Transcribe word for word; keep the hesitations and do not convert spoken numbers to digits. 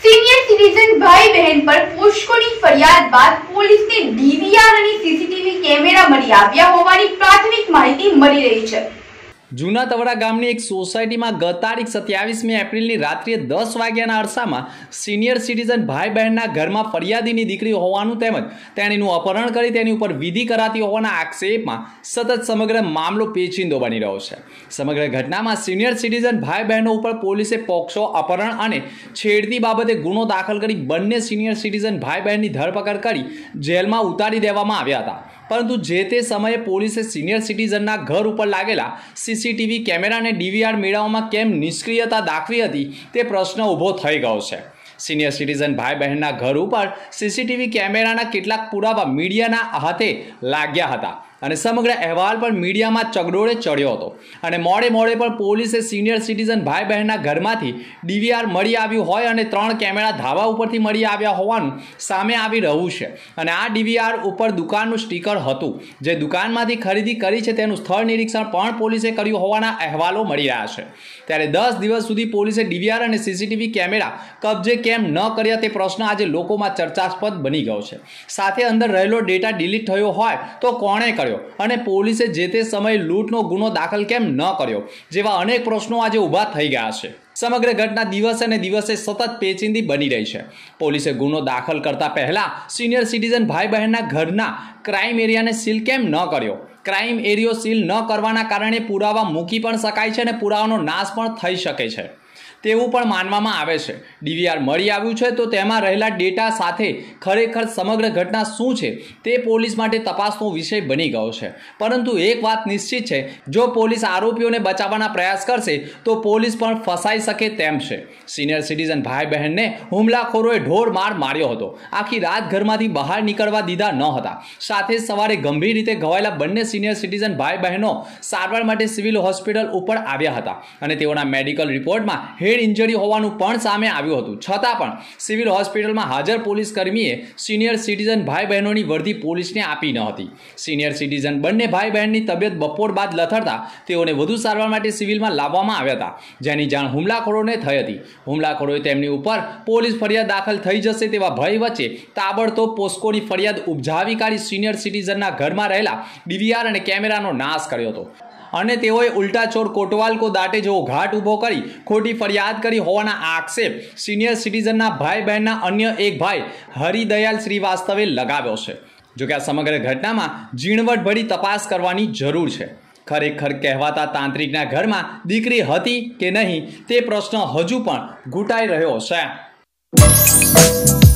Senior citizen भाई बहन पर પોસ્કોની ફરિયાદ બાદ પોલીસને ડીવીઆર અને સીસીટીવી કેમેરા મળી આવ્યા હોવાની પ્રાથમિક માહિતી મળી રહી છે। જૂના તવડા ગામની એક સોસાયટીમાં ગત તારીખ સત્યાવીસમી એપ્રિલની રાત્રે દસ વાગ્યાના અરસામાં સિનિયર સિટીઝન ભાઈ બહેનના ઘરમાં ફરિયાદીની દીકરી હોવાનું તેમજ તેણીનું અપહરણ કરી તેની ઉપર વિધિ કરાતી હોવાના આક્ષેપમાં સતત સમગ્ર મામલો પેચીદો બની રહ્યો છે। સમગ્ર ઘટનામાં સિનિયર સિટીઝન ભાઈ બહેનો ઉપર પોલીસે પોક્સો અપહરણ અને છેડતી બાબતે ગુનો દાખલ કરી બંને સિનિયર સિટીઝન ભાઈ બહેનની ધરપકડ કરી જેલમાં ઉતારી દેવામાં આવ્યા હતા। પરંતુ જે તે સમયે પોલીસે સિનિયર સિટીઝનના ઘર ઉપર લાગેલા સીસીટીવી કેમેરા અને ડીવીઆર મેળવવામાં કેમ નિષ્ક્રિયતા દાખવી હતી તે પ્રશ્ન ઊભો થઈ ગયો છે। સિનિયર સિટીઝન ભાઈ બહેનના ઘર ઉપર સીસીટીવી કેમેરાના કેટલાક પુરાવા મીડિયાના હાથે લાગ્યા હતા અને સમગ્ર અહેવાલ પર મીડિયામાં ચગડોળે ચડ્યો હતો અને મોડે મોડે પણ પોલીસે સિનિયર સિટીઝન ભાઈ બહેનના ઘરમાંથી ડીવીઆર મળી આવ્યું હોય અને ત્રણ કેમેરા ધાબા ઉપરથી મળી આવ્યા હોવાનું સામે આવી રહ્યું છે અને આ ડીવીઆર ઉપર દુકાનનું સ્ટીકર હતું જે દુકાનમાંથી ખરીદી કરી છે તેનું સ્થળ નિરીક્ષણ પણ પોલીસે કર્યું હોવાના અહેવાલો મળી રહ્યા છે। ત્યારે દસ દિવસ સુધી પોલીસે ડીવીઆર અને સીસીટીવી કેમેરા કબજે કેમ ન કર્યા તે પ્રશ્ન આજે લોકોમાં ચર્ચાસ્પદ બની ગયો છે। સાથે અંદર રહેલો ડેટા ડિલીટ થયો હોય તો કોણે કર્યો અને પોલીસે જે તે સમયે લૂંટનો ગુનો દાખલ કેમ ન કર્યો જેવા અનેક પ્રશ્નો આજે ઊભા થઈ ગયા છે। સમગ્ર ઘટના દિવસે ને દિવસે સતત પેચીદી બની રહી છે। પોલીસે ગુનો દાખલ કરતા પહેલા સિનિયર સિટીઝન ભાઈ બહેનના ઘરના ક્રાઇમ એરિયાને સીલ કેમ ન કર્યો? ક્રાઇમ એરિયો સીલ ન કરવાના કારણે પુરાવા મૂકી પણ શકાય છે અને પુરાવાનો નાશ પણ થઈ શકે છે તેવું પણ માનવામાં આવે છે। ડીવીઆર મળી આવ્યું છે તો તેમાં રહેલા ડેટા સાથે ખરેખર સમગ્ર ઘટના શું છે તે પોલીસ માટે તપાસનો વિષય બની ગયો છે। પરંતુ એક વાત નિશ્ચિત છે, જો પોલીસ આરોપીઓને બચાવવાના પ્રયાસ કરશે તો પોલીસ પણ ફસાઈ શકે તેમ છે। સિનિયર સિટીઝન ભાઈ બહેનને હુમલાખોરોએ ઢોર માર માર્યો હતો, આખી રાત ઘરમાંથી બહાર નીકળવા દીધા ન હતા। સાથે સવારે ગંભીર રીતે ઘવાયેલા બંને સિનિયર સિટીઝન ભાઈ બહેનો સારવાર માટે સિવિલ હોસ્પિટલ ઉપર આવ્યા હતા અને તેઓના મેડિકલ રિપોર્ટમાં હેડ ઇન્જરી હોવાનું પણ સામે આવ્યું હતું। છતાં પણ સિવિલ હોસ્પિટલમાં હાજર પોલીસ કર્મીએ સિનિયર સિટીઝન ભાઈ બહેનોની વર્દી પોલીસને આપી ન હતી। સિનિયર સિટીઝન બંને ભાઈ બહેનની તબિયત બપોર બાદ લથડતા તેઓને વધુ સારવાર માટે સિવિલમાં લાવવામાં આવ્યા હતા, જેની જાણ હુમલાખોરોને થઈ હતી। હુમલાખોરોએ તેમની ઉપર પોલીસ ફરિયાદ દાખલ થઈ જશે તેવા ભય વચ્ચે તાબડતોબ પોસ્કોની ફરિયાદ ઉપજાવી કાઢી સિનિયર સિટીઝનના ઘરમાં રહેલા ડીવીઆર અને કેમેરાનો નાશ કર્યો હતો અને તેઓએ ઉલ્ટા ચોર કોટવાલ કો દાટે જેવો ઘાટ ઊભો કરી ખોટી ફરિયાદ કરી હોવાના આક્ષેપ સિનિયર સિટીઝનના ભાઈ બહેનના અન્ય એક ભાઈ હરિદયાલ શ્રીવાસ્તવે લગાવ્યો છે। જોકે આ સમગ્ર ઘટનામાં ઝીણવટભરી તપાસ કરવાની જરૂર છે। ખરેખર કહેવાતા તાંત્રિકના ઘરમાં દીકરી હતી કે નહીં તે પ્રશ્ન હજુ પણ ઘૂંટાઈ રહ્યો છે।